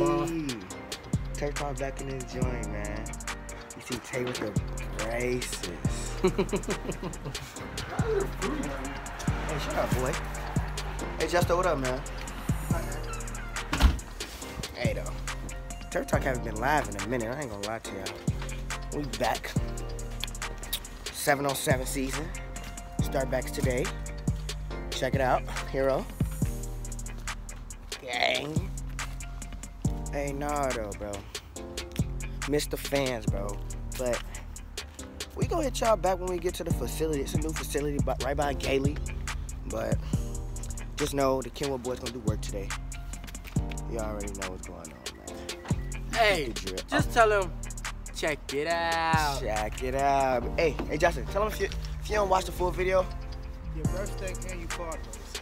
Turf Talk back in this joint, man. You see Tay with the braces. Hey, shut up, boy. Hey, Justo, what up, man? Hey, though. Turf Talk haven't been live in a minute. I ain't gonna lie to y'all. We back. 7-on-7 season. Start backs today. Check it out. Heroh. Gang. Hey, nah, though, bro. Miss the fans, bro. But we gonna hit y'all back when we get to the facility. It's a new facility right by Gailey. But just know the Kenwood boys gonna do work today. You already know what's going on, man. Hey, just tell him, check it out. Check it out. Hey, Justin, tell him if you don't watch the full video. Your birthday and you fart.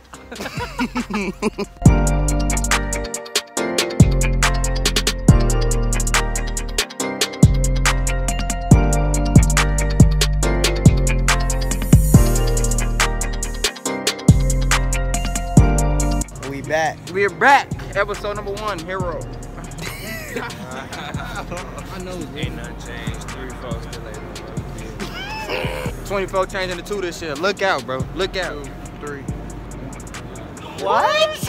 We're back. Episode number 1, Heroh. I know ain't nothing changed. 3 folks still ain't 24 changing to 2 this year. Look out, bro. Look out. 2, 3. What?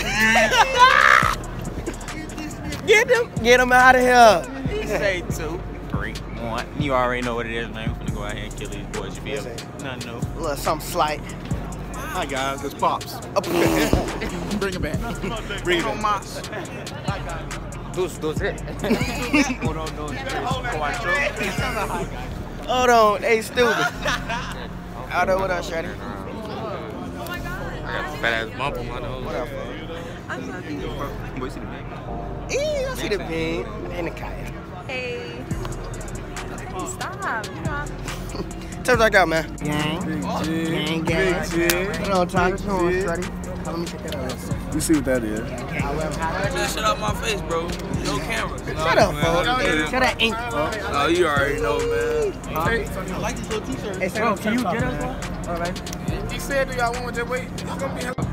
Get him out of here. He say 2, 3, 1. You already know what it is, man. We're finna go out here and kill these boys. You feel me? Nothing new. A little something slight. Hi guys, it's Pops. Bring it back. Bring it back. Dos it. Hold on, hey, stupid. Aldo, what up, Shreddy? I got a fat ass bump on my nose. What up, bro? Boy, see the bag? I see the bean and the kayak. Hey, stop, you know. Turf Talk out, man. Gang. Big shit. Hold on, Tom. Come on, Shreddy. Let me check that out. You see what that is? Just shut up my face, bro. No camera. Shut up, bro. Shut that ink, bro. Oh, you already know, man. I like this little t-shirt. Hey, bro, can you get us one? All right. He said, do y'all want to wait? It's going to be hell.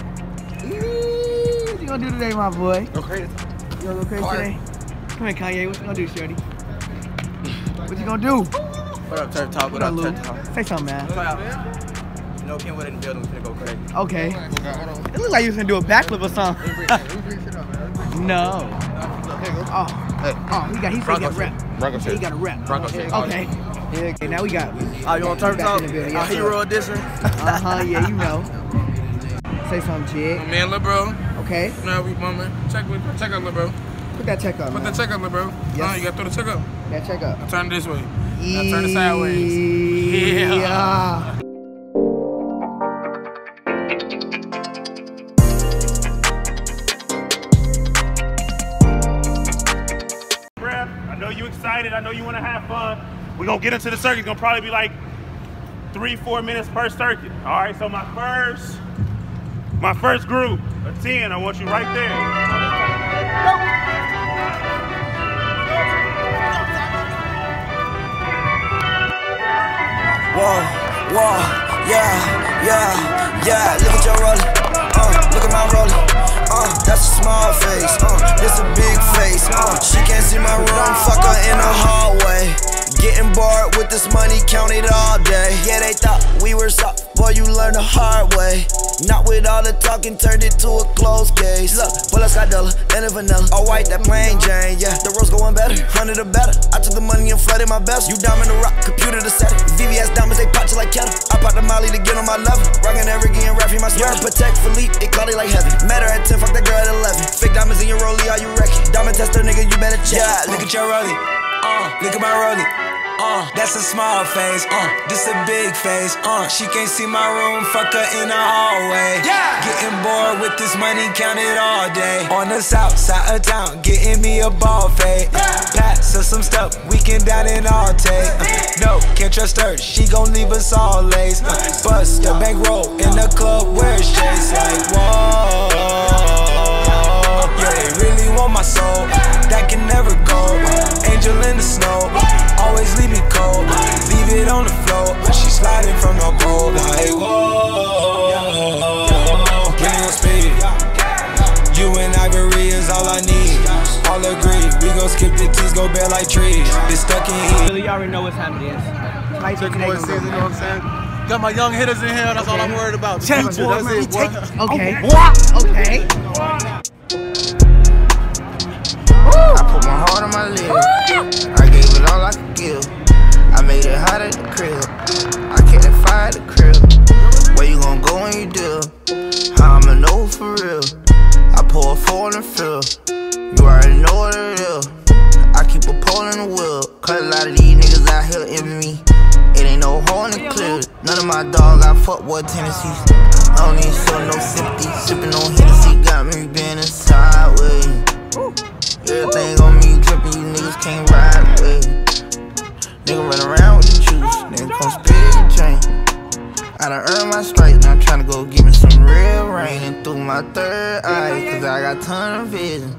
What you gonna do today, my boy? Go crazy. You gonna go crazy today? Come here, Kanye. What you gonna do, Shreddy? What you gonna do? What up, Turf Talk? What up, Turf Talk? Say something, man. No Kenwood in the building. We're finna go crazy. Okay. It looks like you was gonna do a backflip or something. No. Oh, he said he got a rep. He got a rep. Okay. Yeah, okay, now we got. Oh, you want Turf Talk? Yes, Heroh edition? Yeah, you know. Say something, Jig. My man, lil' bro. Okay. Now we, my man. Check up, lil' bro. Put that check up, Put man. the check up, lil' bro. Yes. You got to throw the check up. That check up. Now turn it this way. Now turn it sideways. Yeah. I know you excited. I know you want to have fun. We're going to get into the circuit. It's going to probably be like 3-4 minutes per circuit. All right, so my first group of 10, I want you right there. Whoa, yeah. Look at your rolling. Look at my rolling. That's a small face. This a big face. She can't see my room. Fuck her in the hallway. Getting bored with this money, count it all day. Yeah, they thought we were soft. Boy, you learn the hard way. Not with all the talking, turned it to a closed case. Look, bullets got dollar, and vanilla. All white, that plain Jane, yeah. The road's going better, 100 or better. I took the money and flooded my best. You diamond the rock, computer to set it. VVS diamonds, they pop you like kettle. I pop the molly to get on my level. Rockin' that Ricky and Raffy, my sweater. Protect Philippe, it caught it like heaven. Met her at 10, fuck that girl at 11. Fake diamonds in your rollie, are you wrecking? Diamond tester, nigga, you better check. Yeah, look at your rollie. Look at my rollie. That's a small face, this a big face, she can't see my room, fuck her in the hallway. Yeah. Getting bored with this money, count it all day. On the south side of town, getting me a ball fade. Pass her some stuff, we can down and all take. No, can't trust her, she gon' leave us all lace. Bust the bankroll in the club where it's chase. Like, whoa, yeah, they really want my soul, that can never go. Angel in the snow, always leave me cold. Leave it on the floor, she sliding from the pole. Like, whoa, give me your speed. You and Ivory is all I need. All all agree. We gon' skip the T's, go bad like trees. Been stuck in heat. Really, you already know what's happening. Second boy season, you know what I'm saying? Got my young hitters in here, that's all I'm worried about. That's it, boy. Okay. Okay. I put my heart on my live. I gave it all I could give. I made it hot at the crib. I kept that fire at the crib. Where you gon' go when you do? How I'ma know for real? I pour a 4 in the field. You already know what it is. I keep a pole in the wheel. Cause a lot of these niggas out here envy me. It ain't no hole in the clear. None of my dogs got fuckboy tendencies. I don't need show no sympathy. Sippin' on Hennessy got me bending sideways. Everything on me drippin', you niggas can't ride with. Nigga run around with the juice, nigga come spit your chain. I done earned my stripes, now I'm tryna go give me some real rain. And through my third eye, cause I got ton of vision.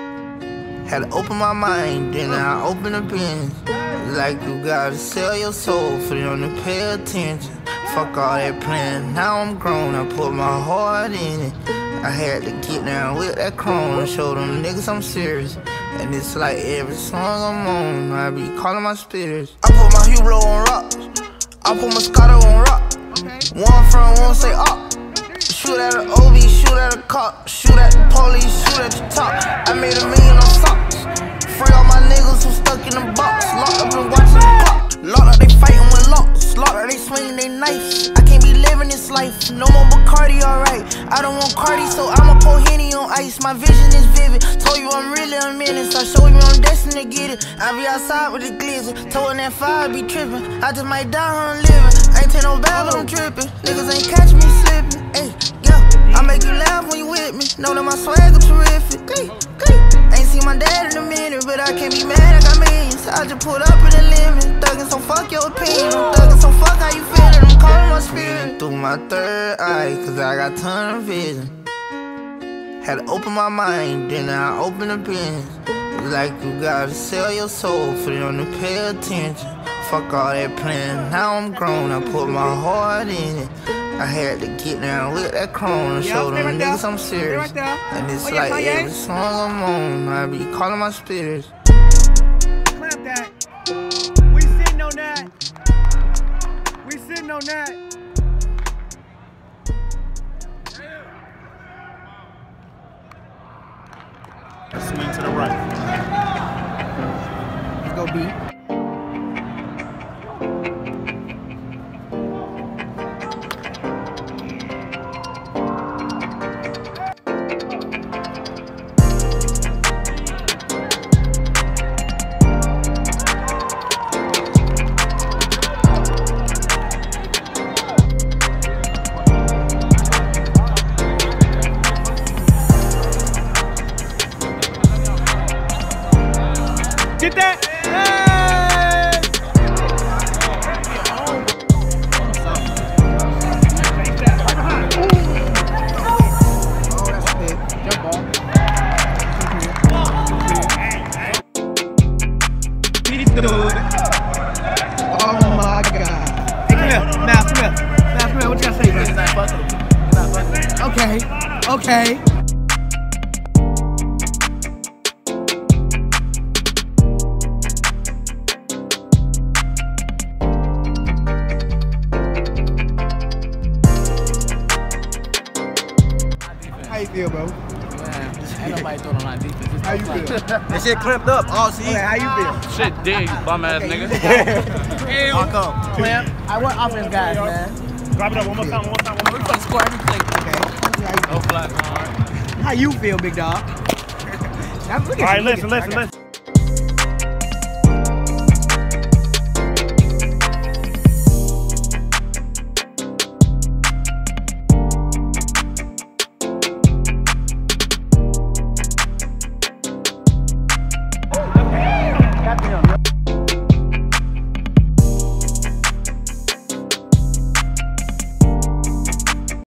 Had to open my mind, then I open the business. Like you gotta sell your soul for them to pay attention. Fuck all that planning, now I'm grown, I put my heart in it. I had to get down with that chrome and show them niggas I'm serious. And it's like every song I'm on, I be calling my spirits. I put my Heroh on rocks, I put my Moscato on rock. One front, one say up. Shoot at an OB, shoot at a cop, shoot at the police, shoot at the top. I made $1 million on socks. Free all my niggas who stuck in the box. Locked up and watching the clock. Locked up, they fighting with locks. Locked up, they swinging they knives. I can't be living this life. No more Bacardi, alright. I don't want Cardi, so I'ma pour Henny on ice. My vision is vivid. Told you I'm really a menace. I show you I'm destined to get it. I be outside with the glizzy. Told that fire be tripping. I just might die on living. I ain't take no bad, but I'm tripping. Niggas ain't catch me slipping. Ay, yeah. I make you laugh when you with me. Know that my swag is terrific. Ain't seen my dad in a minute, but I can't be mad, I got millions. I just pulled up in the limit. Thuggin', so fuck your opinion. I'm thuggin', so fuck how you feelin'. I'm calling my spirit. Through my third eye, cause I got ton of vision. Had to open my mind, then I open the business. Like you gotta sell your soul for them to pay attention. Fuck all that planning, now I'm grown, I put my heart in it. I had to get down with that chrome and show them niggas I'm serious. And it's like every song I'm on, I be calling my spirits. Clap that. We sitting on that. We sitting on that. Swing to the right. Let's go B. Get that! Hey! Oh, that's big. Jump ball. Oh my God. Hey, come here. Now, come here. What you gotta say, bro? Okay. Okay. How you feel, bro? Man, ain't nobody throwing on our defense. How you feel? That shit clipped up all season. Okay, how you feel? Shit dig, bum ass nigga. How come? Clamp. I want offense guys, man. Grab it up one more time, one more time. We gonna score every play. Okay. No flat. How you feel, big dog? All right, listen.